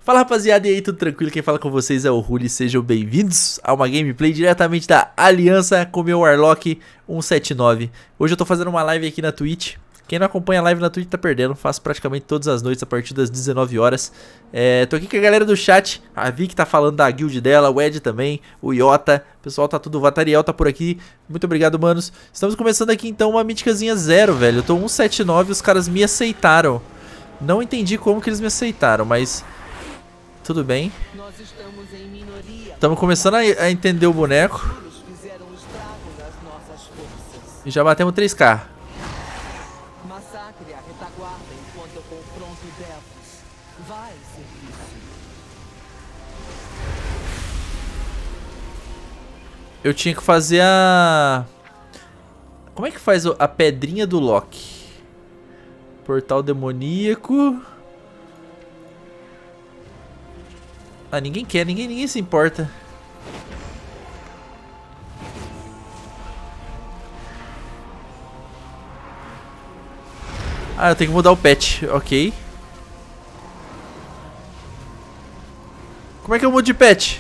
Fala rapaziada, e aí, tudo tranquilo? Quem fala com vocês é o Ruli, sejam bem-vindos a uma gameplay diretamente da Aliança com meu Warlock 179. Hoje eu tô fazendo uma live aqui na Twitch. Quem não acompanha a live na Twitch tá perdendo, faço praticamente todas as noites a partir das 19 horas. Tô aqui com a galera do chat, a Vicky tá falando da guild dela, o Ed também, o Iota, o pessoal tá tudo, o Vatariel tá por aqui, muito obrigado, manos. Estamos começando aqui então uma míticazinha 0, velho, eu tô 179 e os caras me aceitaram. Não entendi como que eles me aceitaram, mas tudo bem. Estamos começando a entender o boneco. E já batemos 3k. Massacre a retaguarda enquanto eu confronto Devos. Vai, serviço. Eu tinha que fazer a... Como é que faz a pedrinha do Loki? Portal demoníaco. Ah, ninguém quer, ninguém se importa. Ah, eu tenho que mudar o pet, ok. Como é que eu mudo de pet?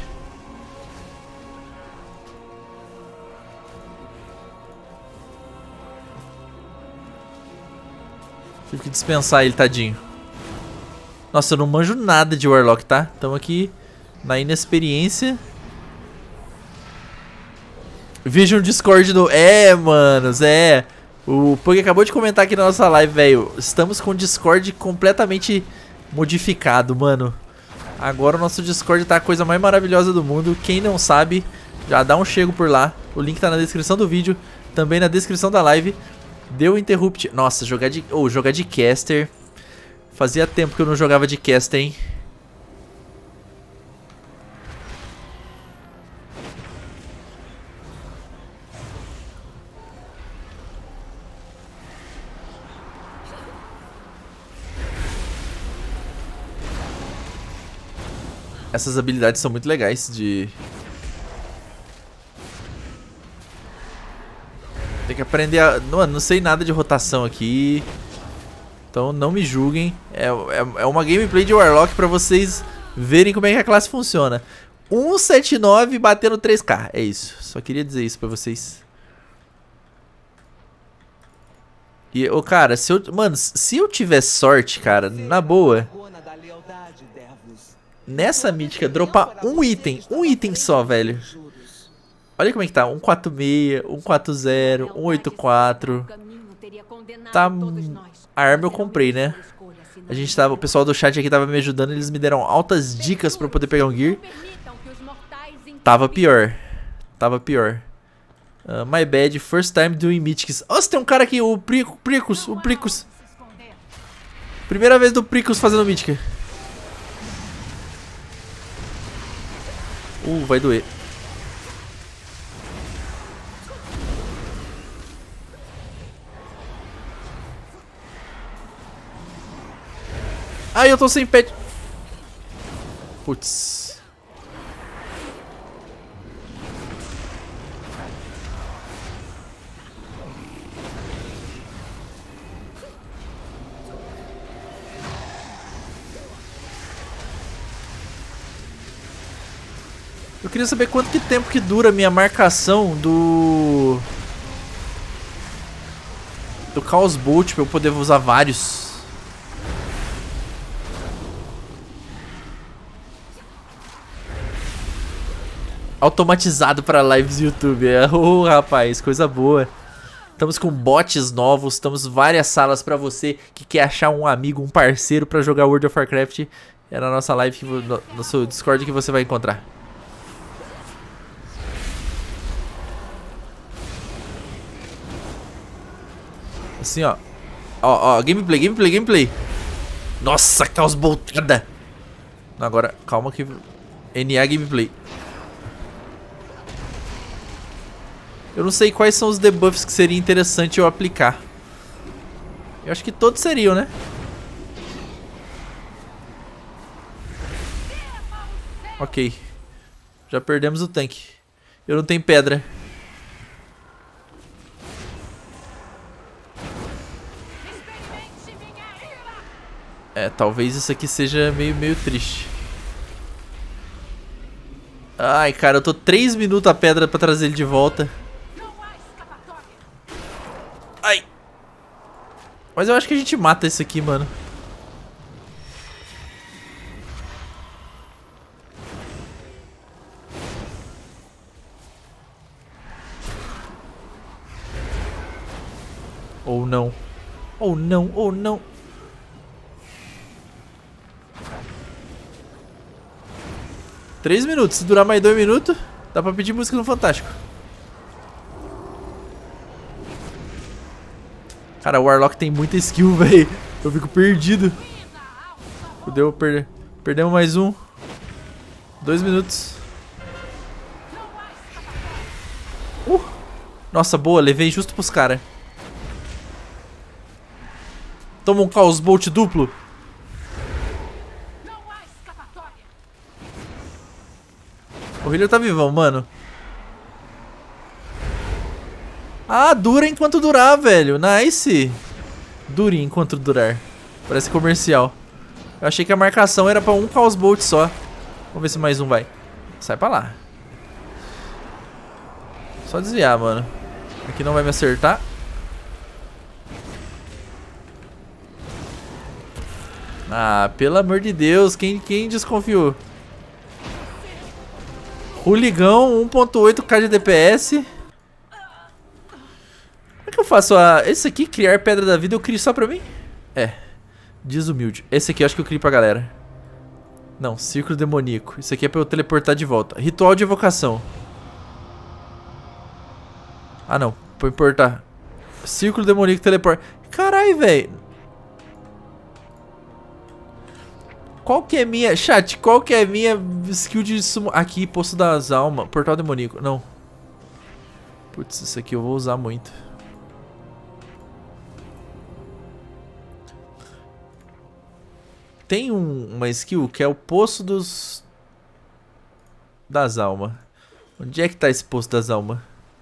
Tive que dispensar ele, tadinho. Nossa, eu não manjo nada de Warlock, tá? Estamos aqui na inexperiência. Veja um Discord do... manos, O Pug acabou de comentar aqui na nossa live, velho. Estamos com o Discord completamente modificado, mano. Agora o nosso Discord tá a coisa mais maravilhosa do mundo. Quem não sabe, já dá um chego por lá. O link tá na descrição do vídeo, também na descrição da live. Deu interrupt. Nossa, jogar de caster. Fazia tempo que eu não jogava de caster, hein. Essas habilidades são muito legais de... Tem que aprender a... Não sei nada de rotação aqui. Então não me julguem. É uma gameplay de Warlock pra vocês verem como é que a classe funciona. 179 batendo 3k. É isso. Só queria dizer isso pra vocês. E, cara, mano, se eu tiver sorte, cara, na boa... Nessa mítica, dropar um item só, velho. Olha como é que tá, 146, 140, 184. Tá, a arma eu comprei, né? O pessoal do chat aqui tava me ajudando, eles me deram altas dicas pra eu poder pegar um gear. Tava pior. My bad, first time doing mythics. Nossa, tem um cara aqui, o Pricus. Primeira vez do Pricus fazendo mítica. Vai doer. Ai, eu tô sem pet. Putz. Eu queria saber quanto tempo que dura a minha marcação do Chaos Bolt pra eu poder usar vários. Automatizado para lives do YouTube. Rapaz, coisa boa. Estamos com bots novos, estamos várias salas pra você que quer achar um amigo, um parceiro pra jogar World of Warcraft. É na nossa live, no nosso Discord que você vai encontrar. Assim, ó. Ó, gameplay. Nossa, Chaos Boltada. Agora, calma que... NA gameplay. Eu não sei quais são os debuffs que seria interessante eu aplicar. Eu acho que todos seriam, né? Ok. Já perdemos o tanque. Eu não tenho pedra. Talvez isso aqui seja meio triste. Ai, cara, eu tô 3 minutos a pedra pra trazer ele de volta. Ai. Mas eu acho que a gente mata esse aqui, mano. Ou não. Ou não, ou não. Três minutos. Se durar mais 2 minutos, dá pra pedir música no Fantástico. Cara, o Warlock tem muita skill, velho. Eu fico perdido. Fudeu, perdemos mais um. 2 minutos. Nossa, boa. Levei justo pros caras. Toma um Chaos Bolt duplo. O Healer tá vivão, mano. Ah, dura enquanto durar, velho. Nice. Dure enquanto durar. Parece comercial. Eu achei que a marcação era pra um Chaos Bolt só. Vamos ver se mais um vai. Sai pra lá. Só desviar, mano. Aqui não vai me acertar. Ah, pelo amor de Deus. Quem desconfiou? Ruligão, 1.8k de DPS. Como é que eu faço esse aqui, criar pedra da vida, eu crio só pra mim? É, desumilde. Esse aqui eu acho que eu crio pra galera. Não, círculo demoníaco. Isso aqui é pra eu teleportar de volta. Ritual de evocação. Ah não, pra importar. Círculo demoníaco teleporta. Carai, velho. Qual que é minha... Chat, qual que é minha skill de sumo... Aqui, Poço das Almas. Portal demoníaco. Não. Putz, isso aqui eu vou usar muito. Tem uma skill que é o Poço das Almas. Onde é que tá esse Poço das Almas?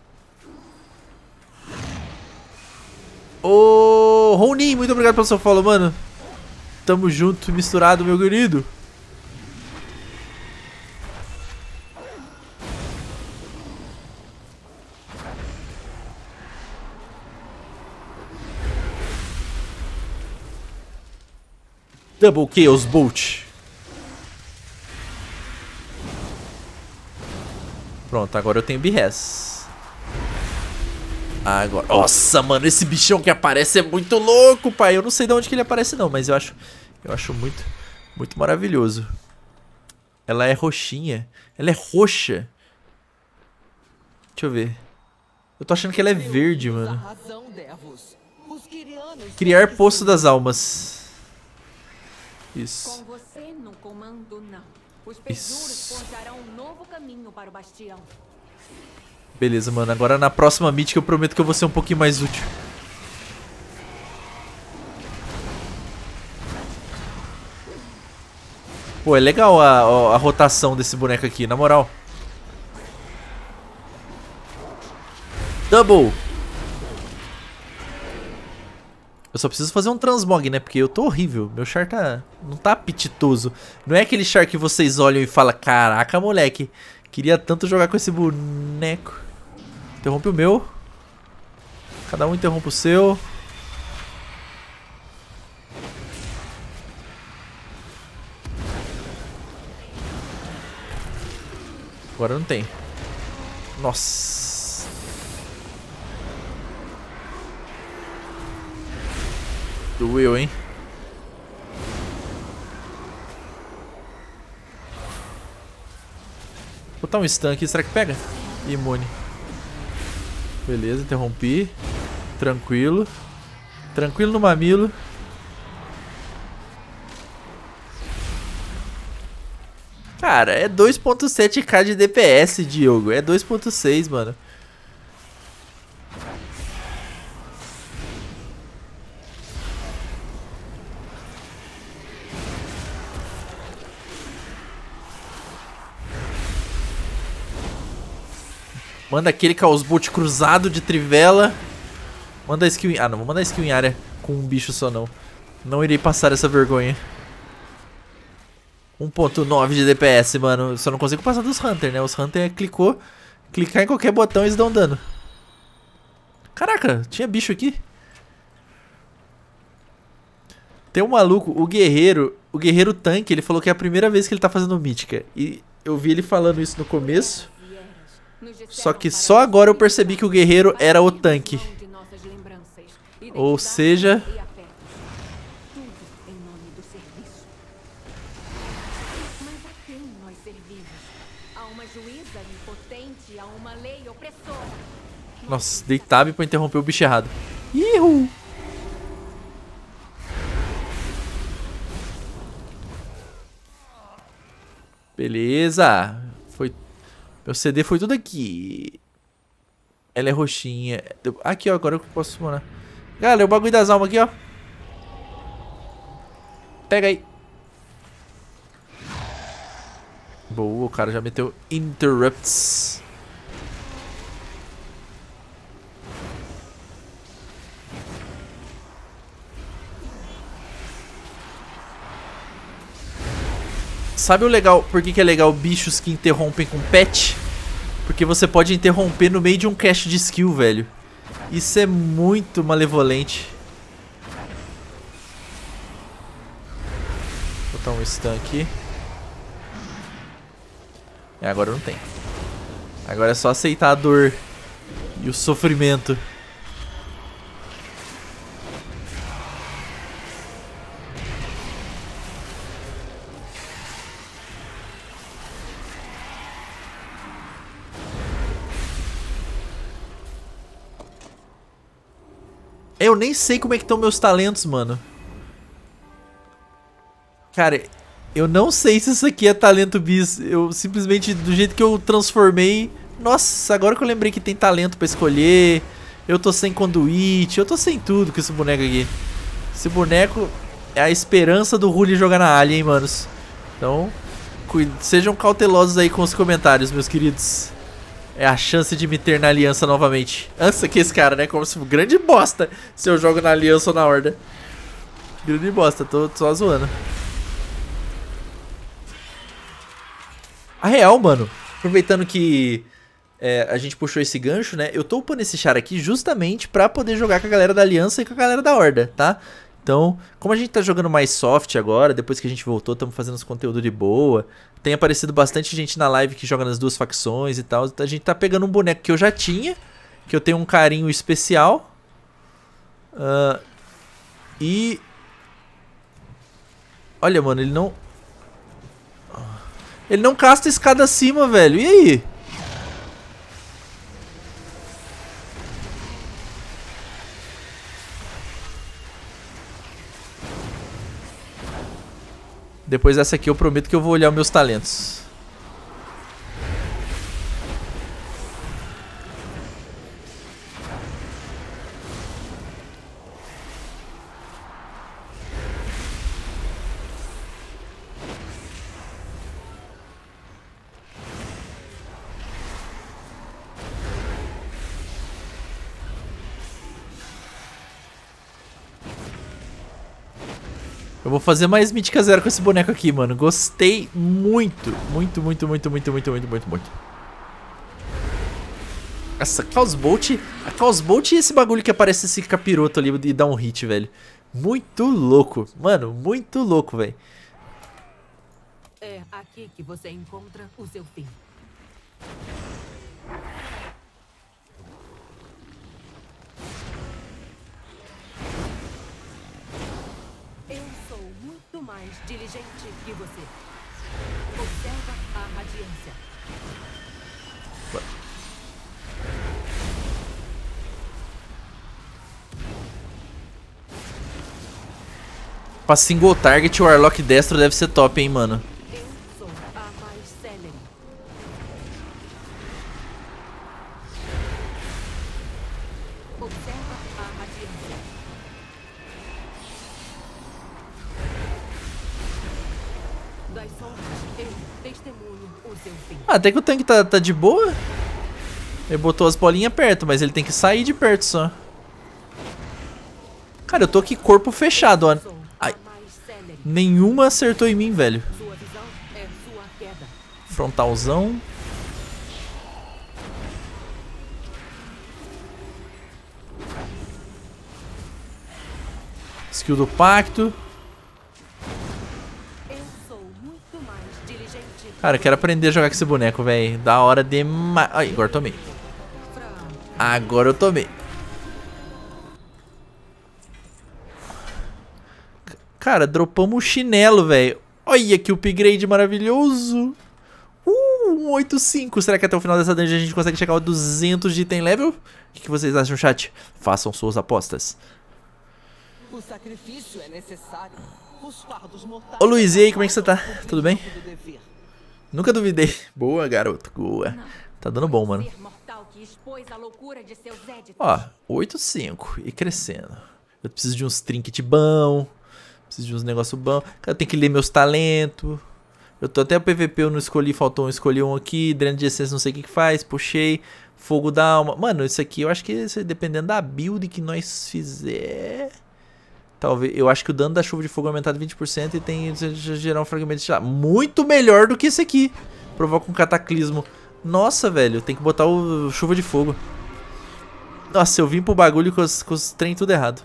Ô, Ronin, muito obrigado pelo seu follow, mano. Tamo junto e misturado, meu querido. Double Chaos Bolt. Pronto, agora eu tenho B-Res. Agora... Nossa, mano, esse bichão que aparece é muito louco, pai. Eu não sei de onde que ele aparece não, mas eu acho muito maravilhoso. Ela é roxinha. Ela é roxa. Deixa eu ver. Eu tô achando que ela é verde, mano. Criar Poço das Almas. Isso. Com você no comando, não. Os perjuros forjarão um novo caminho para o bastião. Beleza, mano. Agora na próxima mítica eu prometo que eu vou ser um pouquinho mais útil. Pô, é legal a rotação desse boneco aqui, na moral. Double. Eu só preciso fazer um transmog, né? Porque eu tô horrível. Meu char não tá apetitoso. Não é aquele char que vocês olham e falam: caraca, moleque, queria tanto jogar com esse boneco. Interrompe o meu. Cada um interrompe o seu. Agora não tem. Nossa. Doeu, hein? Vou botar um stun aqui. Será que pega? Imune. Beleza, interrompi. Tranquilo. Tranquilo no mamilo. Cara, é 2.7k de DPS, Diogo. É 2.6, mano. Manda aquele Chaos Bolt cruzado de trivela. Manda skill em... Ah, não vou mandar skill em área com um bicho só, não. Não irei passar essa vergonha. 1.9 de DPS, mano. Só não consigo passar dos Hunter, né? Os Hunter clicar em qualquer botão eles dão dano. Caraca, tinha bicho aqui. Tem um maluco, o guerreiro tanque, ele falou que é a primeira vez que ele tá fazendo mítica. E eu vi ele falando isso no começo. Só que só agora eu percebi que o guerreiro era o tanque. Ou seja... Nossa, dei tab pra interromper o bicho errado. Ihu! Beleza. Meu CD foi tudo aqui. Ela é roxinha. Aqui, ó, agora eu posso summonar. Galera, o bagulho das almas aqui, ó. Pega aí. Boa, o cara já meteu interrupts. Sabe o legal? Por que é legal bichos que interrompem com pet? Porque você pode interromper no meio de um cast de skill, velho. Isso é muito malevolente. Vou botar um stun aqui. Agora não tem. Agora é só aceitar a dor e o sofrimento. Eu nem sei como é que estão meus talentos, mano. Cara, eu não sei se isso aqui é talento bis. Eu simplesmente, do jeito que eu transformei... Nossa, agora que eu lembrei que tem talento pra escolher. Eu tô sem conduite, eu tô sem tudo com esse boneco aqui. Esse boneco é a esperança do Ruli jogar na Alien, hein, manos. Então, sejam cautelosos aí com os comentários, meus queridos. É a chance de me ter na aliança novamente. Nossa, que esse cara, né? Como se fosse grande bosta se eu jogo na aliança ou na horda. Grande bosta, tô só zoando. A real, mano, aproveitando que a gente puxou esse gancho, né? Eu tô upando esse char aqui justamente pra poder jogar com a galera da aliança e com a galera da horda, tá? Então, como a gente tá jogando mais soft agora, depois que a gente voltou, estamos fazendo uns conteúdos de boa. Tem aparecido bastante gente na live que joga nas duas facções e tal. A gente tá pegando um boneco que eu já tinha, que eu tenho um carinho especial. E... Olha, mano, ele não... Ele não casta a escada acima, velho. E aí? Depois dessa aqui eu prometo que eu vou olhar os meus talentos. Eu vou fazer mais Mítica Zero com esse boneco aqui, mano. Gostei muito. Muito. Essa Chaos Bolt. A Chaos Bolt e esse bagulho que aparece esse capiroto ali e dá um hit, velho. Muito louco. Mano, muito louco, velho. É aqui que você encontra o seu fim. Mais diligente que você. Observa a radiância. Pra single target, o Warlock destro deve ser top, hein, mano. Eu sou a mais célere. Observa a radiância. Das sombras, eu testemunho o seu fim. Até que o tanque tá de boa. Ele botou as bolinhas perto, mas ele tem que sair de perto só. Cara, eu tô aqui corpo fechado, ó. Ai, nenhuma acertou em mim, velho. Sua visão Frontalzão. Skill do pacto. Cara, eu quero aprender a jogar com esse boneco, velho. Da hora demais. Ai, agora eu tomei. Agora eu tomei. Cara, dropamos um chinelo, velho. Olha que upgrade maravilhoso. 185. Será que até o final dessa dungeon a gente consegue chegar a 200 de item level? O que vocês acham, chat? Façam suas apostas. O sacrifício é necessário. Os fardos mortais. Ô Luiz, e aí, como é que você tá? Tudo bem? Nunca duvidei. Boa, garoto. Boa. Tá dando bom, mano. Ó, 8,5 e crescendo. Eu preciso de uns trinket bom. Preciso de uns negócios bons. Eu tenho que ler meus talentos. Eu tô até o PVP, eu não escolhi, faltou um, escolhi um aqui. Dreno de essência, não sei o que faz. Puxei. Fogo da alma. Mano, isso aqui eu acho que dependendo da build que nós fizer. Talvez. Eu acho que o dano da chuva de fogo é aumentado 20% e tem gerar um fragmento de lá. Muito melhor do que esse aqui. Provoca um cataclismo. Nossa, velho, tem que botar o chuva de fogo. Nossa, eu vim pro bagulho com os trem tudo errado.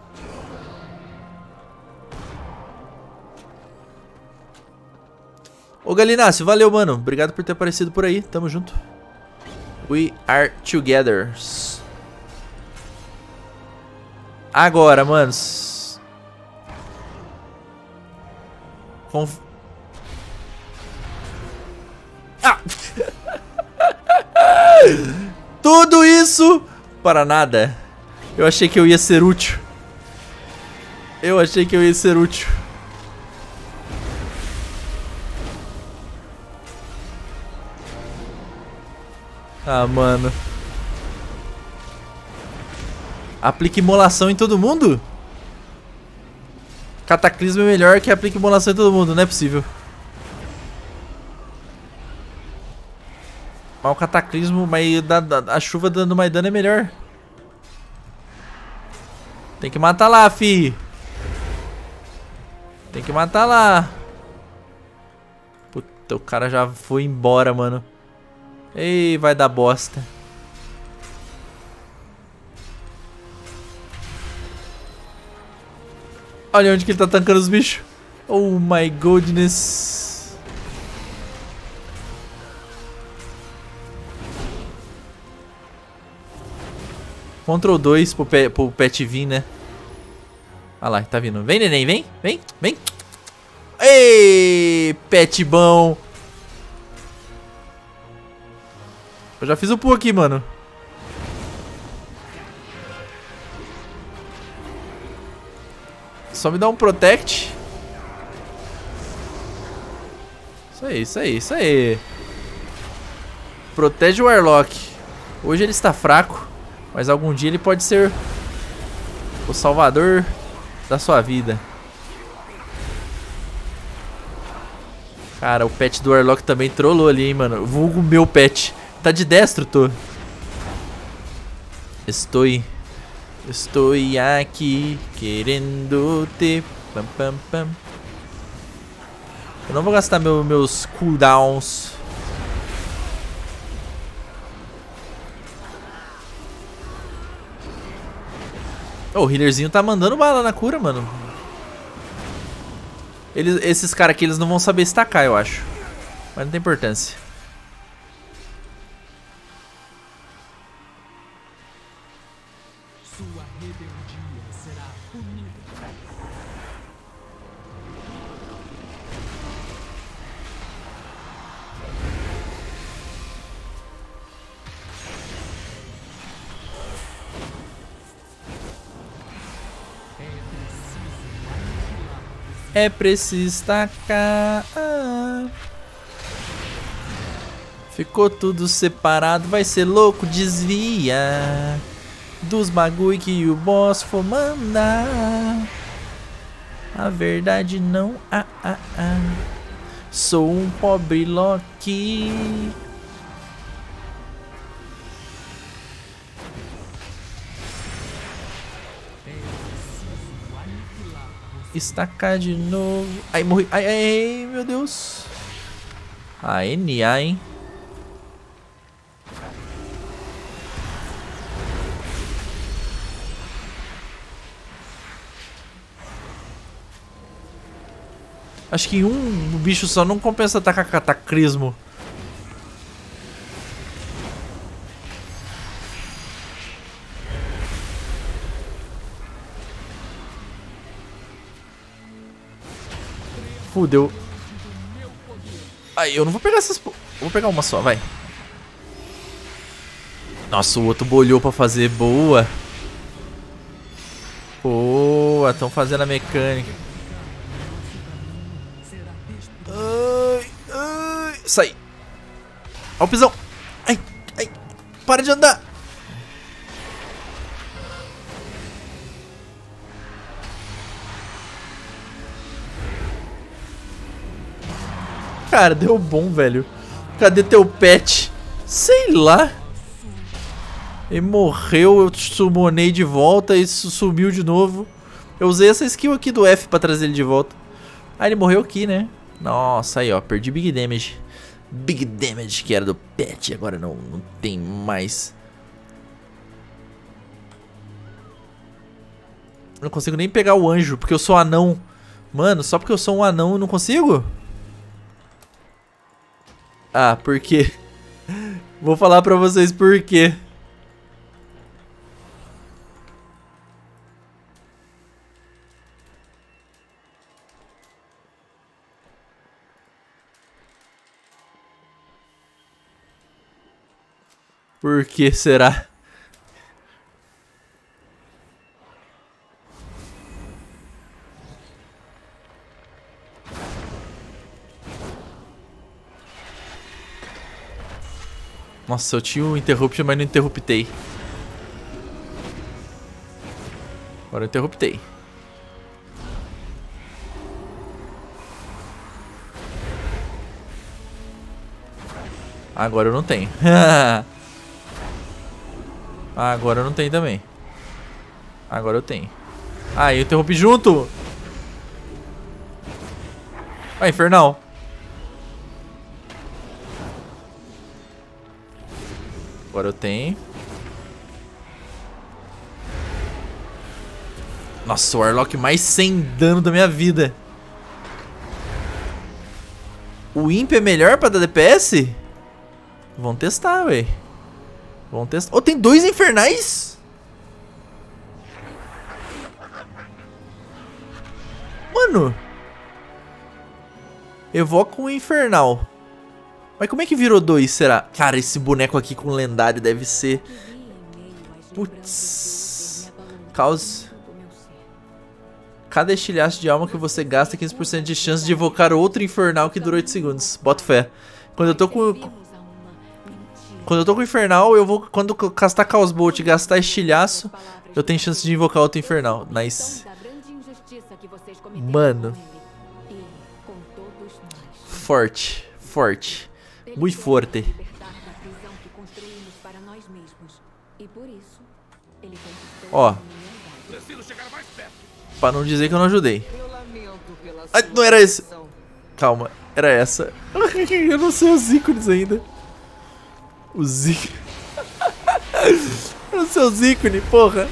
Ô Galinácio, valeu, mano. Obrigado por ter aparecido por aí. Tamo junto. We are together. Agora, manos. Ah! Tudo isso para nada. Eu achei que eu ia ser útil. Eu achei que eu ia ser útil. Ah, mano. Aplique imolação em todo mundo? Cataclismo é melhor que aplique imolação em todo mundo, não é possível. Mas o cataclismo, mas a chuva dando mais dano é melhor. Tem que matar lá, fi. Tem que matar lá. Puta, o cara já foi embora, mano. Ei, vai dar bosta. Olha onde que ele tá tancando os bichos. Oh my goodness. Ctrl 2 pro pet vir, né? Olha lá, tá vindo. Vem, neném, vem. Vem, vem. Ei, pet bom. Eu já fiz o pull aqui, mano. Só me dá um protect. Isso aí, isso aí, isso aí. Protege o Warlock. Hoje ele está fraco, mas algum dia ele pode ser o salvador da sua vida. Cara, o pet do Warlock também trollou ali, hein, mano. Vulgo meu pet. Tá de destro, tô. Estou aqui querendo te. Pam, pam, pam. Eu não vou gastar meus cooldowns. Oh, o healerzinho tá mandando bala na cura, mano. Esses caras aqui, eles não vão saber estacar, eu acho. Mas não tem importância. Sua rebeldia será punida. É preciso estacar. Ficou tudo separado, vai ser louco, desvia dos bagulho que o boss for mandar. A verdade não Sou um pobre Loki. Estacar de novo. Ai, morri. Ai, ai, ai, meu Deus. A NA, hein? Acho que um bicho só não compensa atacar cataclismo. Fudeu. Aí, eu não vou pegar essas... Vou pegar uma só, vai. Nossa, o outro bolhou pra fazer. Boa. Boa, estão fazendo a mecânica. Ai, ai. Sai. Ó o pisão. Ai, ai. Para de andar. Cara, deu bom, velho. Cadê teu pet? Sei lá. Ele morreu, eu summonei de volta e sumiu de novo. Eu usei essa skill aqui do F pra trazer ele de volta. Ah, ele morreu aqui, né? Nossa, aí ó, perdi Big Damage. Big Damage que era do pet, agora não tem mais. Eu não consigo nem pegar o anjo, porque eu sou anão. Mano, só porque eu sou um anão eu não consigo? Ah, por quê? Vou falar pra vocês por quê. Por que será? Nossa, eu tinha o interrupt, mas não interruptei. Agora eu interruptei. Agora eu não tenho. Agora eu não tenho também. Agora eu tenho. Ah, eu interrompi junto. Ah, infernal. Agora eu tenho. Nossa, o Warlock mais sem dano da minha vida. O Imp é melhor pra dar DPS? Vamos testar, véi. Vamos testar. Oh, tem 2 infernais? Mano. Evoca um infernal. Mas como é que virou 2, será? Cara, esse boneco aqui com lendário deve ser... Putz. Cause... Cada estilhaço de alma que você gasta 15% de chance de evocar outro infernal que dura 8 segundos. Boto fé. Quando eu tô com infernal, eu vou... Quando eu castar Chaos Bolt e gastar estilhaço, eu tenho chance de invocar outro infernal. Nice. Mano. Forte. Forte. Muito forte. Ó. Pra não dizer que eu não ajudei. Ah, não era esse. Calma, era essa. Eu não sei os ícones ainda. Os ícones. Eu não sei os ícones, porra.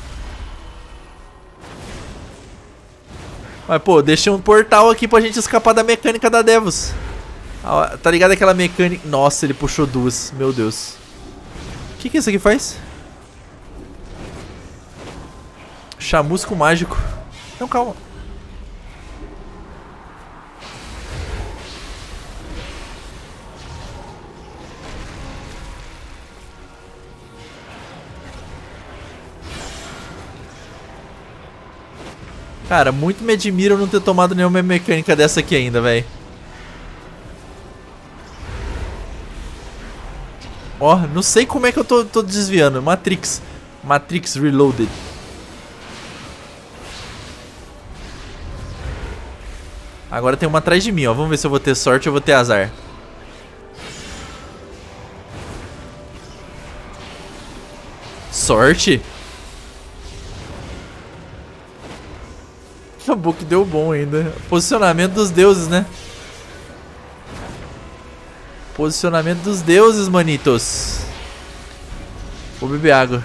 Mas, pô, deixei um portal aqui pra gente escapar da mecânica da Devos. Ah, tá ligado aquela mecânica... Nossa, ele puxou 2. Meu Deus. O que isso aqui faz? Chamusco mágico. Não, calma. Cara, muito me admira eu não ter tomado nenhuma mecânica dessa aqui ainda, velho. Ó, não sei como é que eu tô desviando. Matrix. Matrix Reloaded. Agora tem uma atrás de mim, ó. Vamos ver se eu vou ter sorte ou vou ter azar. Sorte? Acabou que deu bom ainda. Posicionamento dos deuses, né? Posicionamento dos deuses, manitos. Vou beber água.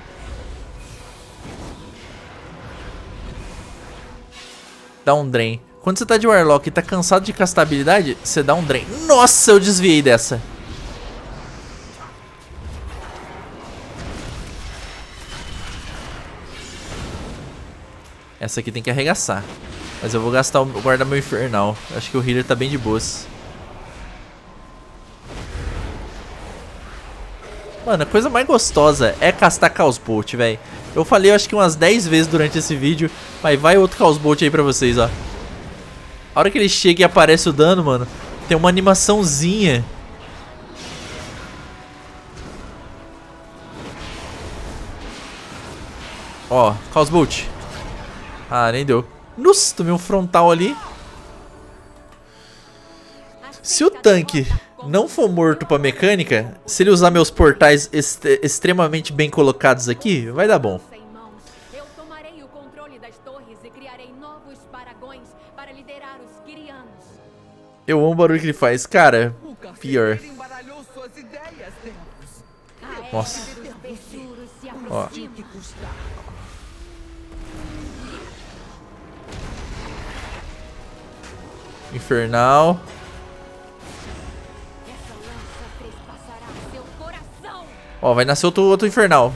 Dá um drain. Quando você tá de Warlock e tá cansado de castar habilidade, você dá um drain. Nossa, eu desviei dessa. Essa aqui tem que arregaçar. Mas eu vou gastar guardar meu infernal. Acho que o healer tá bem de boas. Mano, a coisa mais gostosa é castar Chaos Bolt, velho. Eu falei, eu acho que umas 10 vezes durante esse vídeo. Mas vai outro Chaos Bolt aí pra vocês, ó. A hora que ele chega e aparece o dano, mano, tem uma animaçãozinha. Ó, Chaos Bolt. Ah, nem deu. Nossa, tomei um frontal ali. Se o tanque não for morto pra mecânica, se ele usar meus portais extremamente bem colocados aqui, vai dar bom. Eu tomarei o controle das torres e criarei novos paragões para liderar os Quirianos. Eu amo o barulho que ele faz, cara. Pior. Embaralhou suas ideias, Deus. Nossa. Ó. Infernal. Essa lança trespassará seu coração. Ó, vai nascer outro infernal.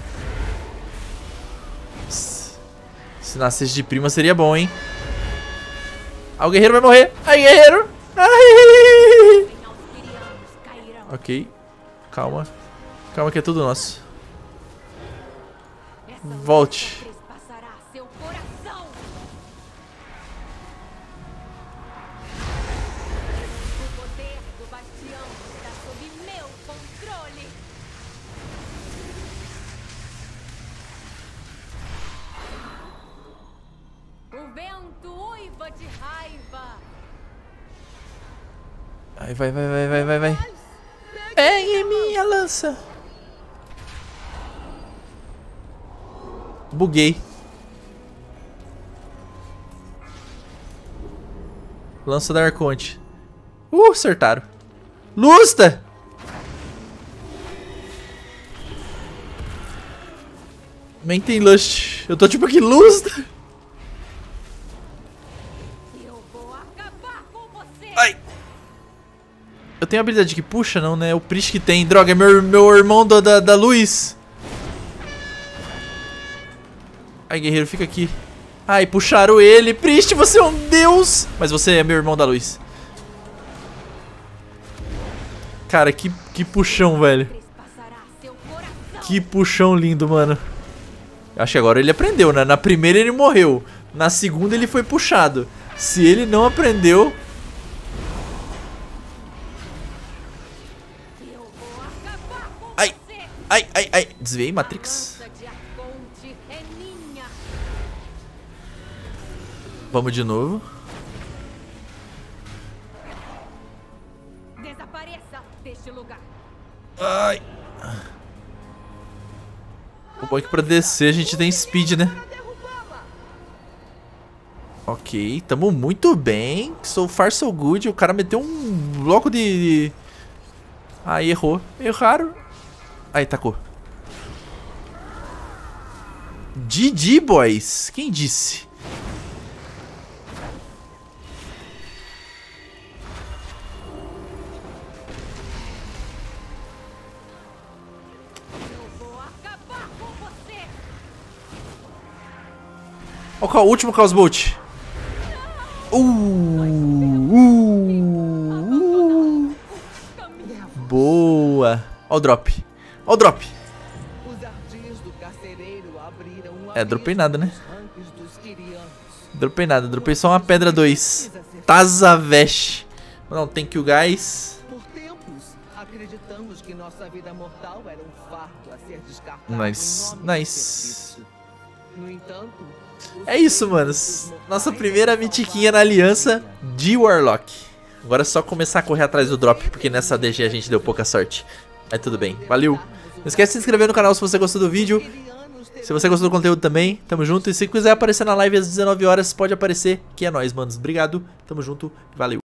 Se nascesse de prima seria bom, hein? Ah, o guerreiro vai morrer. Ai, guerreiro. Ai. Ok. Calma. Calma que é tudo nosso. Volte. Trespassará seu coração. O poder do bastião está sob meu controle. O vento uiva de raiva. Ai, vai. Pegue minha lança. Buguei. Lança da Arconte. Acertaram. Lusta! Nem tem Lust. Eu tô tipo aqui, Lusta. Eu vou acabar com você. Ai. Eu tenho habilidade que puxa, não, né? O Priest que tem. Droga, é meu irmão da luz. Ai, guerreiro, fica aqui. Ai, puxaram ele. Priest, você é um deus. Mas você é meu irmão da luz. Cara, que puxão, velho. Trespassará seu coração. Que puxão lindo, mano. Acho que agora ele aprendeu, né? Na primeira ele morreu. Na segunda ele foi puxado. Se ele não aprendeu... Eu vou acabar com Ai, você. ai. Desviei, Matrix. A lança de Arconte é minha. Vamos de novo. Desapareça deste lugar. Ai. O bom é que pra descer a gente tem speed, né? Ok, tamo muito bem. So far so good. O cara meteu um bloco de... Aí errou. Erraram. Aí, tacou. GG, boys. Quem disse? Eu vou acabar com você. Olha o último Chaos Bolt. Boa. Olha o drop. Olha o drop. Os ardis do carcereiro abriram Dropei nada, né? ranks dos Quirianos. Dropei nada. Dropei só uma pedra 2. Tazavesh. Não, tem que o gás. Por tempos, acreditamos que nossa vida mortal era um fardo a ser descartado. Nice, em nome do nice. serviço. No entanto, os É isso, manos. Nossa primeira mitiquinha na aliança de Warlock. Agora é só começar a correr atrás do drop, porque nessa DG a gente deu pouca sorte. Mas tudo bem, valeu. Não esquece de se inscrever no canal se você gostou do vídeo. Quirianos Se você gostou do conteúdo também, tamo junto. E se quiser aparecer na live às 19 horas, pode aparecer, que é nóis, manos. Obrigado, tamo junto, valeu.